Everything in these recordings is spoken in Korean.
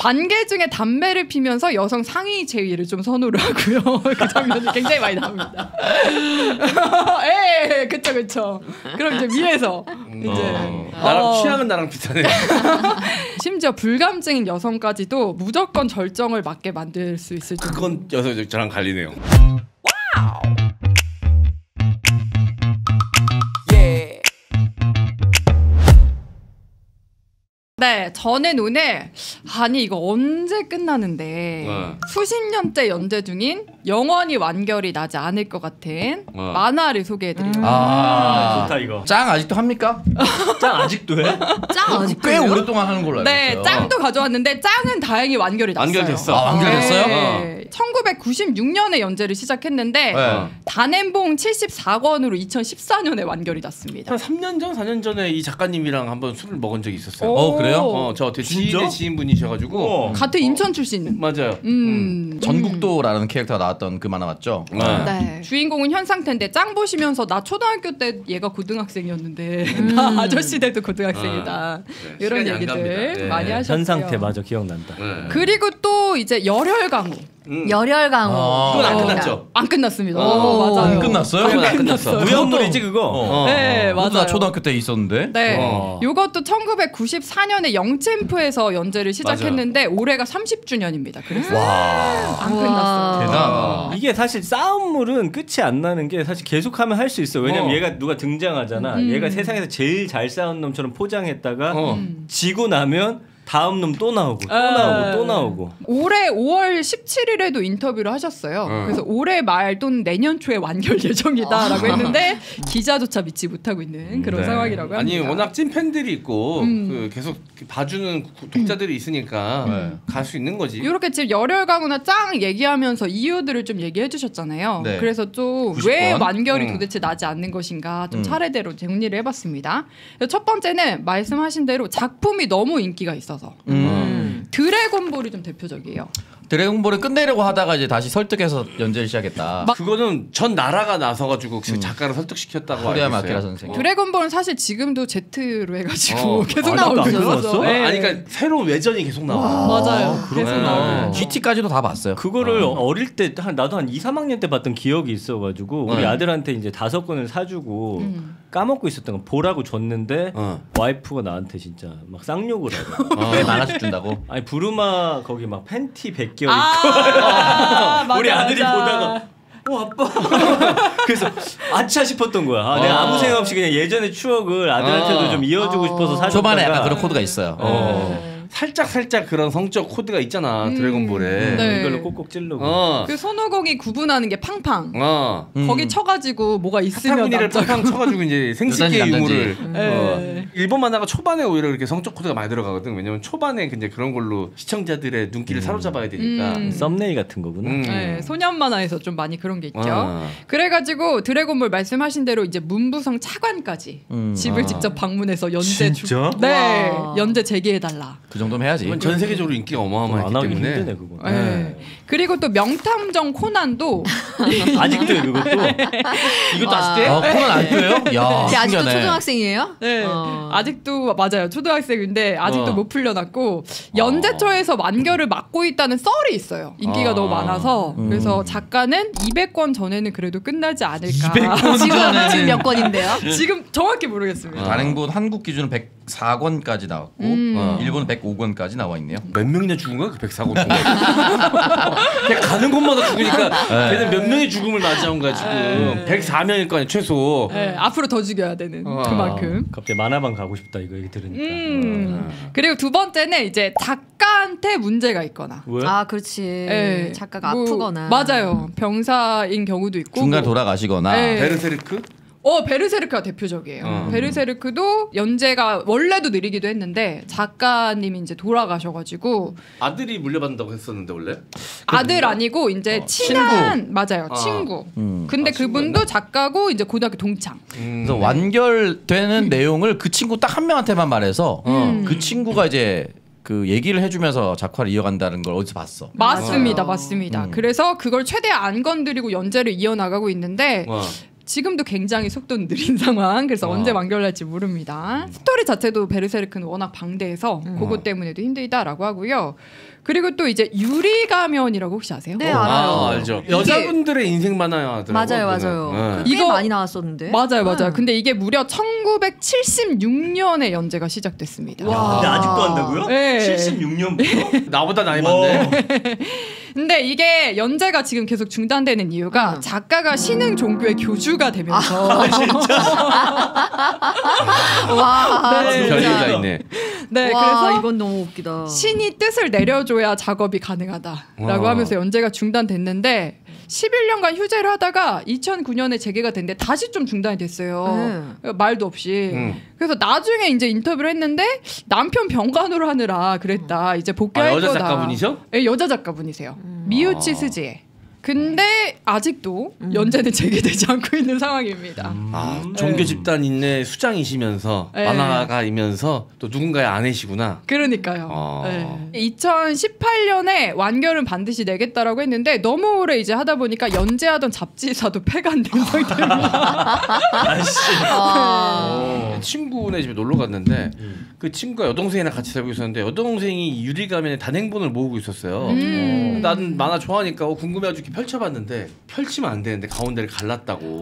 관계 중에 담배를 피면서 여성 상위 제의를 좀 선호를 하고요. 그 장면이 굉장히 많이 나옵니다. 에, 그쵸. 그럼 이제 위에서 이제 나랑 취향은 나랑 비슷하네. 심지어 불감증인 여성까지도 무조건 절정을 맞게 만들 수 있을 정도. 그건 저랑 갈리네요. 와우. 네, 저는 오늘 아니 이거 언제 끝나는데 수십 년째 연재 중인 영원히 완결이 나지 않을 것 같은 만화를 소개해드리려고. 좋다 이거. 짱 아직도 합니까? 짱 아직도 해? 짱 아직도 꽤 오랫동안 하는 걸로 알고 있어요. 네, 짱도 가져왔는데 짱은 다행히 완결이 났어요. 완결됐어. 완결됐어요? 네. 1996년에 연재를 시작했는데 단행본 74권으로 2014년에 완결이 났습니다. 한 3년 전, 4년 전에 이 작가님이랑 한번 술을 먹은 적이 있었어요. 그래요? 저 되게 지인의 지인분이셔가지고 같은 인천 출신. 맞아요. 전국도라는 캐릭터가 나왔던 그 만화 맞죠? 네. 주인공은 현상태인데 짱 보시면서 나 초등학교 때 얘가 고등학생이었는데 나 아저씨 때도 고등학생이다. 이런 얘기들 많이 하셨어요. 현상태 맞아 기억난다. 그리고 또 이제 열혈강우. 열혈강우. 그건 안 끝났죠? 안 끝났습니다. 맞아요. 안 끝났어요? 그건 안 끝났어. 무협물이지 그거. 네, 맞아요. 나 초등학교 때 있었는데. 네, 이것도 1994년에 영챔프에서 연재를 시작했는데 올해가 30주년입니다. 그래서 안 끝났어요. 대단하다. 이게 사실 싸움물은 끝이 안 나는 게 사실 계속하면 할 수 있어. 왜냐면 얘가 누가 등장하잖아. 얘가 세상에서 제일 잘 싸운 놈처럼 포장했다가 지고 나면 다음 놈 또 나오고 또 나오고. 올해 5월 17일에도 인터뷰를 하셨어요. 그래서 올해 말 또는 내년 초에 완결 예정이다라고 했는데 기자조차 믿지 못하고 있는 그런 상황이라고 합니다. 아니 워낙 찐 팬들이 있고 그 계속 봐주는 독자들이 있으니까 갈 수 있는 거지. 이렇게 지금 열혈강우나 짱 얘기하면서 이유들을 좀 얘기해 주셨잖아요. 네. 그래서 좀 왜 완결이 도대체 나지 않는 것인가 좀 차례대로 정리를 해봤습니다. 첫 번째는 말씀하신 대로 작품이 너무 인기가 있어서 드래곤볼이 좀 대표적이에요. 드래곤볼을 끝내려고 하다가 이제 다시 설득해서 연재를 시작했다. 그거는 전 나라가 나서가지고 그 작가를 설득시켰다고 알고 후리야마 있어요. 아키라 선생. 드래곤볼은 사실 지금도 Z로 해가지고 계속 아직도 나오고 안 있어서. 끝났어? 아니 그러니까 새로운 외전이 계속 나와. 맞아요. 계속 나와요. GT까지도 다 봤어요. 그거를 어릴 때 나도 한 2, 3학년 때 봤던 기억이 있어가지고 우리 아들한테 이제 5권을 사주고 까먹고 있었던 거 보라고 줬는데 와이프가 나한테 진짜 막 쌍욕을 하고 왜 만화책 준다고? 아니 부르마 거기 막 팬티 벗겨 있고 우리 아들이 보다가 아빠 그래서 아차 싶었던 거야. 내가 아무 생각 없이 그냥 예전의 추억을 아들한테도 좀 이어주고 싶어서 사줬다가 초반에 약간 그런 코드가 있어요. 살짝 그런 성적 코드가 있잖아 드래곤볼에. 네. 이걸로 꼭꼭 찌르고. 그 손오공이 구분하는 게 팡팡. 거기 쳐가지고 뭐가 있으면 사타구니를 팡팡 쳐가지고 이제 생식계 유무를. 네. 일본 만화가 초반에 오히려 이렇게 성적 코드가 많이 들어가거든. 왜냐면 초반에 이제 그런 걸로 시청자들의 눈길을 사로잡아야 되니까. 썸네일 같은 거구나. 네, 소년 만화에서 좀 많이 그런 게 있죠. 그래가지고 드래곤볼 말씀하신 대로 이제 문부성 차관까지 집을 직접 방문해서 연재 진짜? 네, 연재 재개해달라. 그 정도면 해야지. 이건 전 세계적으로 인기가 어마어마하기 안 하기 때문에. 힘드네 그거. 네. 그리고 또 명탐정 코난도 아직도 해 그것도. 이것도 아직 돼? 코난 아직도요? 야, 아직도 신기하네. 초등학생이에요? 네, 아직도 맞아요. 초등학생인데 아직도 못 풀려났고 연재처에서 완결을 맡고 있다는 썰이 있어요. 인기가 너무 많아서 그래서 작가는 200권 전에는 그래도 끝나지 않을까. 200권 지금 몇 권인데요? 지금 정확히 모르겠습니다. 단행본 한국 기준은 104권까지 나왔고 일본은 105권까지 나와 있네요. 몇 명이나 죽은 거야? 그 104권 그냥 가는 곳마다 죽으니까 걔는 몇 명의 죽음을 맞이한 거야 지금. 104명일 거 아니야 최소. 네, 앞으로 더 죽여야 되는 그만큼. 갑자기 만화방 가고 싶다 이거 얘기 들으니까. 그리고 두 번째는 이제 작가한테 문제가 있거나. 왜? 아 그렇지. 네, 작가가 뭐, 아프거나. 맞아요. 병사인 경우도 있고. 중간 뭐. 돌아가시거나. 네. 베르세르크? 베르세르크가 대표적이에요. 베르세르크도 연재가 원래도 느리기도 했는데 작가님이 이제 돌아가셔가지고 아들이 물려받는다고 했었는데 원래? 아들 아니고 이제 친한 맞아요 친구. 근데 그분도 작가고 이제 고등학교 동창. 그래서 완결되는 내용을 그 친구 딱 한 명한테만 말해서 그 친구가 이제 그 얘기를 해주면서 작화를 이어간다는 걸 어디서 봤어. 맞습니다. 그래서 그걸 최대한 안 건드리고 연재를 이어나가고 있는데 지금도 굉장히 속도는 느린 상황. 그래서 언제 완결날지 모릅니다. 스토리 자체도 베르세르크는 워낙 방대해서 그것 때문에도 힘들다라고 하고요. 그리고 또 이제 유리 가면이라고 혹시 아세요? 네, 알아요. 알죠. 여자분들의 인생 만화요. 맞아요. 네. 이거 많이 나왔었는데. 맞아요. 근데 이게 무려 1976년에 연재가 시작됐습니다. 와. 근데 아직도 한다고요? 네. 76년부터? 나보다 나이 많네. 근데 이게 연재가 지금 계속 중단되는 이유가 작가가 신흥 종교의 교주가 되면서 와, 네. 별리가 있네. 네, 와, 그래서 이건 너무 웃기다. 신이 뜻을 내려줘야 작업이 가능하다라고 와. 하면서 연재가 중단됐는데 11년간 휴재를 하다가 2009년에 재개가 됐는데 다시 좀 중단이 됐어요. 말도 없이. 그래서 나중에 이제 인터뷰를 했는데 남편 병간호를 하느라 그랬다. 이제 복귀할 여자 거다. 작가분이죠? 네, 여자 작가분이세요. 미우치 스지에. 근데 아직도 연재는 재개되지 않고 있는 상황입니다. 종교 집단 인내 수장이시면서 네. 만화가이면서 또 누군가의 아내시구나. 그러니까요. 네. 2018년에 완결은 반드시 내겠다라고 했는데 너무 오래 이제 하다 보니까 연재하던 잡지사도 폐간된 상태입니다. 친구네 집에 놀러 갔는데 그 친구가 여동생이랑 같이 살고 있었는데 여동생이 유리가면에 단행본을 모으고 있었어요. 나는 만화 좋아하니까 궁금해가지고 이렇게 펼쳐봤는데 펼치면 안 되는데 가운데를 갈랐다고.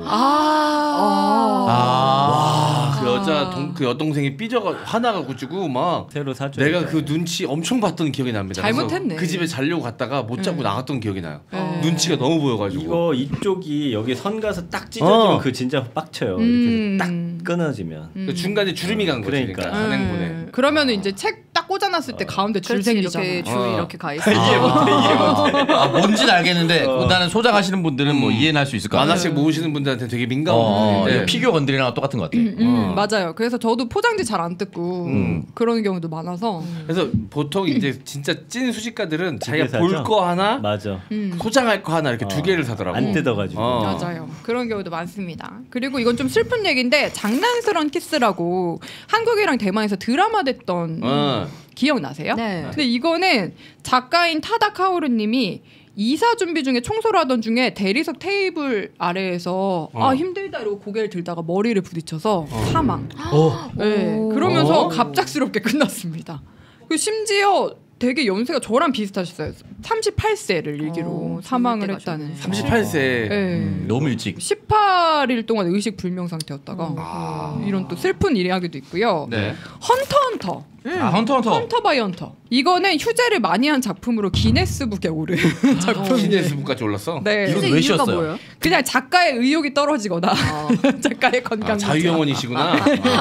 그 여동생이 삐져가 화나가지고 막 새로 사줘. 내가 그 눈치 엄청 봤던 기억이 납니다. 잘못했네. 그래서 그 집에 자려고 갔다가 못 자고 나갔던 기억이 나요. 눈치가 너무 보여가지고. 이거 이쪽이 여기 선 가서 딱 찢어지면 그 진짜 빡쳐요. 이렇게 딱 끊어지면. 그 중간에 주름이 간 거지. 그러니까. 그러니까 단행본에. 그러면 이제 책 딱 꽂아놨을 때 가운데 줄 생기잖아. 이렇게 줄 이렇게 가 있어. 뭔지는 알겠는데 나는 소장하시는 분들은 뭐 이해는 할 수 있을 것 같아요. 만화책 모으시는 분들한테 되게 민감한 부분인데 피규어 건드리는 거랑 똑같은 것 같아. 맞아요. 그래서 저도 포장지 잘 안 뜯고 그런 경우도 많아서. 그래서 보통 이제 진짜 찐 수집가들은 개 자기가 사죠? 볼 거 하나 맞아. 소장할 거 하나 이렇게 두 개를 사더라고. 안 뜯어가지고. 맞아요. 그런 경우도 많습니다. 그리고 이건 좀 슬픈 얘기인데 장난스러운 키스라고 한국이랑 대만에서 드라마 됐던 기억나세요? 네. 근데 이거는 작가인 타다 카오르님이 이사 준비 중에 청소를 하던 중에 대리석 테이블 아래에서 힘들다 이러고 고개를 들다가 머리를 부딪혀서 사망. 네, 그러면서 갑작스럽게 끝났습니다. 그 심지어 되게 연세가 저랑 비슷하셨어요. 38세를 일기로 사망을 했다는. 38세. 네. 너무 일찍. 18일 동안 의식 불명 상태였다가 이런 또 슬픈 이야기도 있고요. 네. 헌터. 헌터. 헌터 바이 헌터. 이거는 휴재를 많이 한 작품으로 기네스북에 오른 작품. 기네스북까지 올랐어? 네. 이건 왜 이유가 쉬었어요? 뭐예요? 그냥 작가의 의욕이 떨어지거나 작가의 건강 문제. 자유영혼이시구나.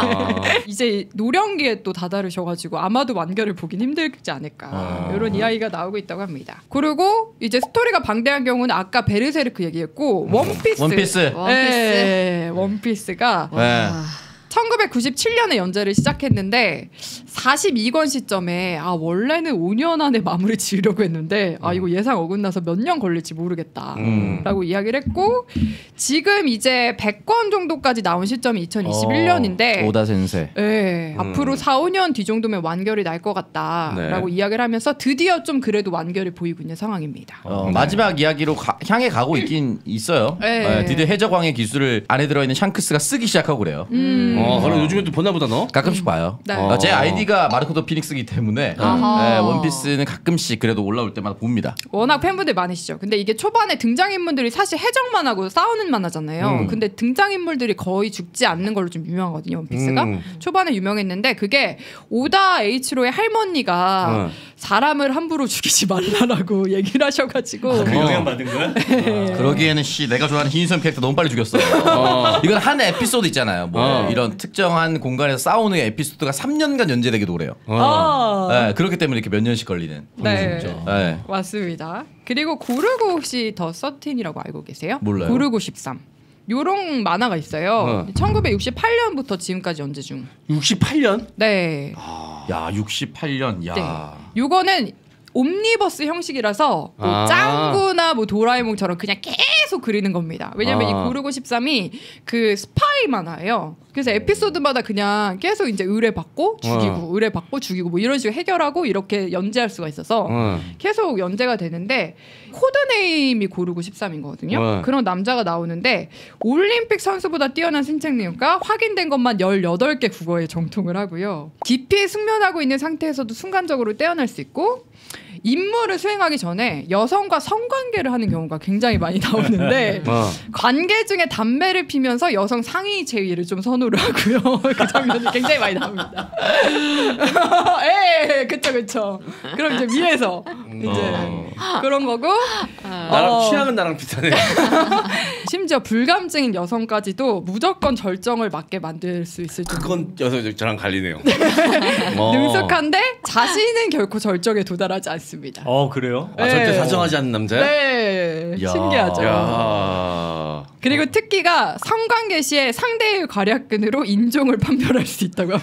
이제 노령기에 또 다다르셔가지고 아마도 완결을 보긴 힘들지 않을까 이런 이야기가 나오고 있다고 합니다. 그리고 이제 스토리가 방대한 경우는 아까 베르세르크 얘기했고 원피스. 네, 원피스가 네. 1997년에 연재를 시작했는데 42권 시점에 원래는 5년 안에 마무리 지으려고 했는데 이거 예상 어긋나서 몇 년 걸릴지 모르겠다라고 이야기를 했고 지금 이제 100권 정도까지 나온 시점이 2021년인데 오다 센세. 네, 앞으로 4, 5년 뒤 정도면 완결이 날 것 같다라고 이야기를 하면서 드디어 좀 그래도 완결이 보이고 있는 상황입니다. 마지막 이야기로 향해 가고 있긴 있어요. 네. 드디어 해적왕의 기술을 안에 들어있는 샹크스가 쓰기 시작하고 그래요. 그럼 요즘에도 보나 보다 너? 가끔씩 봐요. 네. 제 아이디가 마르코 더 피닉스이기 때문에 원피스는 가끔씩 그래도 올라올 때마다 봅니다. 워낙 팬분들 많으시죠. 근데 이게 초반에 등장인물들이 사실 해적만 하고 싸우는 만화잖아요. 근데 등장인물들이 거의 죽지 않는 걸로 좀 유명하거든요. 원피스가. 초반에 유명했는데 그게 오다 에이치로의 할머니가 사람을 함부로 죽이지 말라라고 얘기를 하셔가지고 그 영향 받은 거야? 그러기에는 내가 좋아하는 희인선 캐릭터 너무 빨리 죽였어. 이건 한 에피소드 있잖아요. 뭐 이런 특정한 공간에서 싸우는 에피소드가 3년간 연재되기도 그래요. 네, 그렇기 때문에 이렇게 몇 년씩 걸리는. 네. 네. 맞습니다. 그리고 고르고 혹시 더 서틴이라고 알고 계세요? 몰라요. 고르고 13. 요런 만화가 있어요. 1968년부터 지금까지 연재 중. 68년? 네. 야, 68년. 야. 네. 요거는 옴니버스 형식이라서 뭐 짱구나 뭐 도라에몽처럼 그냥 계속 계속 그리는 겁니다. 왜냐면 이 고르고 13이 그 스파이 만화예요. 그래서 에피소드마다 그냥 계속 이제 의뢰받고 죽이고 의뢰받고 죽이고 뭐 이런 식으로 해결하고 이렇게 연재할 수가 있어서 계속 연재가 되는데 코드네임이 고르고 13인 거거든요. 그런 남자가 나오는데 올림픽 선수보다 뛰어난 신체 능력과 확인된 것만 18개 국어에 정통을 하고요. 깊이 숙면하고 있는 상태에서도 순간적으로 떼어날 수 있고 임무를 수행하기 전에 여성과 성관계를 하는 경우가 굉장히 많이 나오는데 관계 중에 담배를 피면서 여성 상위 제위를 좀 선호를 하고요. 그 장면이 굉장히 많이 나옵니다. 에, 그쵸. 그럼 이제 위에서 이제 그런 거고. 나랑 취향은 나랑 비슷하네. 심지어 불감증인 여성까지도 무조건 절정을 맞게 만들 수 있을 정도. 그건 저랑 갈리네요. 능숙한데 자신은 결코 절정에 도달하지 않습니다. 그래요? 절대 사정하지 않는 남자야? 네. 야. 신기하죠. 야. 그리고 특기가 성관계 시에 상대의 괄약근으로 인종을 판별할 수 있다고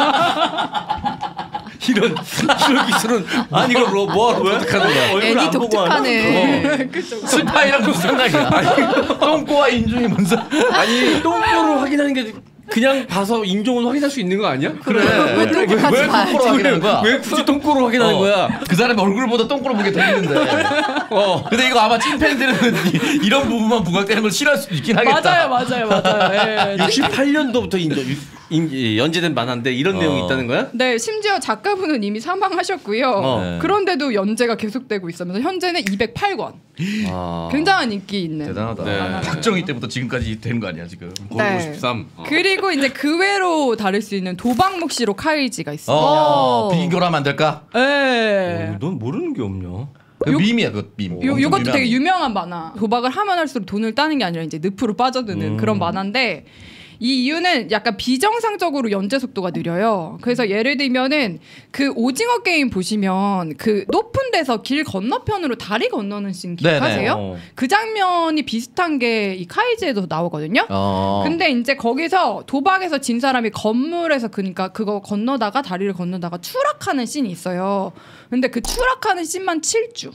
합니다. 이런 기술은 아니 이거 뭐하러 왜? 얼굴 애니 안 보고 독특하네. 스파이랑 무슨 상관이야? 똥꼬와 인중이 뭔 아니 똥꼬를 확인하는 게 그냥 봐서 인종을 확인할 수 있는 거 아니야? 그래. 왜 똥꼬까지 왜 봐야지? 똥꼬로 확인하는 거야? 왜 굳이 똥꼬로 확인하는 거야? 그 사람이 얼굴보다 똥꼬로 보게 돼 있는데. 근데 이거 아마 찐팬들은 이런 부분만 부각되는 걸 싫어할 수도 있긴 하겠다. 맞아요. 예. 68년도부터 연재된 만화인데 이런 내용이 있다는 거야? 네, 심지어 작가분은 이미 사망하셨고요. 네. 그런데도 연재가 계속되고 있으면서 현재는 208권. 굉장한 인기 있는. 대단하다. 네. 박정희 때부터 지금까지 되는 거 아니야 지금? 고르고 13. 그리고 이제 그 외로 다를 수 있는 도박묵시로 카이지가 있습니다. 비교하면 안 될까? 네. 넌 모르는 게 없냐? 그 밈이야 그 밈. 요것도 되게 유명한 만화. 도박을 하면 할수록 돈을 따는 게 아니라 이제 늪으로 빠져드는 그런 만화인데 이 이유는 약간 비정상적으로 연재 속도가 느려요. 그래서 예를 들면은 그 오징어 게임 보시면 그 높은 데서 길 건너편으로 다리 건너는 씬 기억하세요? 그 장면이 비슷한 게 이 카이지에도 나오거든요. 근데 이제 거기서 도박에서 진 사람이 건물에서 그러니까 그거 건너다가 다리를 건너다가 추락하는 씬이 있어요. 근데 그 추락하는 씬만 7주.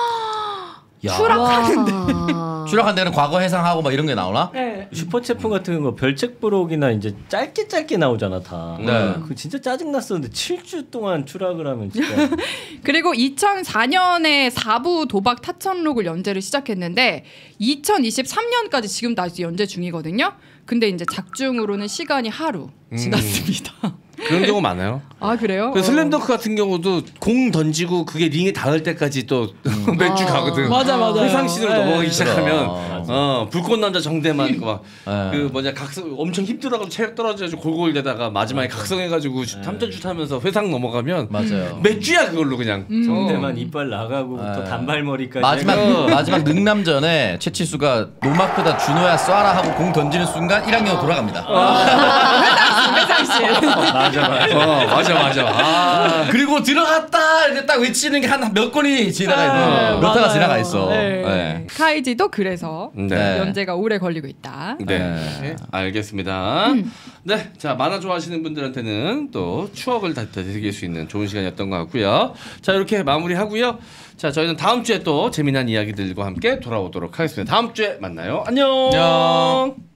추락한 데는 과거 해상하고 막 이런 게 나오나? 네. 슈퍼체프 같은 거 별책 부록이나 이제 짧게 나오잖아 다. 네. 그 진짜 짜증 났었는데 7주 동안 추락을 하면 진짜. 그리고 2004년에 4부 도박 타천록을 연재를 시작했는데 2023년까지 지금도 아직 연재 중이거든요. 근데 이제 작중으로는 시간이 하루 지났습니다. 그런 경우 많아요. 아 그래요? 그 슬램덩크 같은 경우도 공 던지고 그게 링에 닿을 때까지 또 몇 주 가거든. 맞아. 회상씬으로 넘어가기 시작하면 맞아. 불꽃 남자 정대만 그 뭐냐 각성 엄청 힘들어가지고 체력 떨어져가지고 골골대다가 마지막에 각성해가지고 탐전슛 하면서 회상 넘어가면 맞아요. 몇 주야 그걸로 그냥. 정대만 이빨 나가고부터 단발머리까지. 마지막 능남전에 최치수가 노마크다 준호야 쏴라 하고 공 던지는 순간 1학년 돌아갑니다. 회상씬. 맞아. 그리고 들어갔다 이렇게 딱 외치는 게 한 몇 건이 지나가 몇 회가 지나가 있어. 네. 네. 카이지도 그래서 네. 연재가 오래 걸리고 있다. 네, 알겠습니다. 네, 자 만화 좋아하시는 분들한테는 또 추억을 되새길 수 있는 좋은 시간이었던 것 같고요. 자 이렇게 마무리하고요. 자 저희는 다음 주에 또 재미난 이야기들과 함께 돌아오도록 하겠습니다. 다음 주에 만나요. 안녕.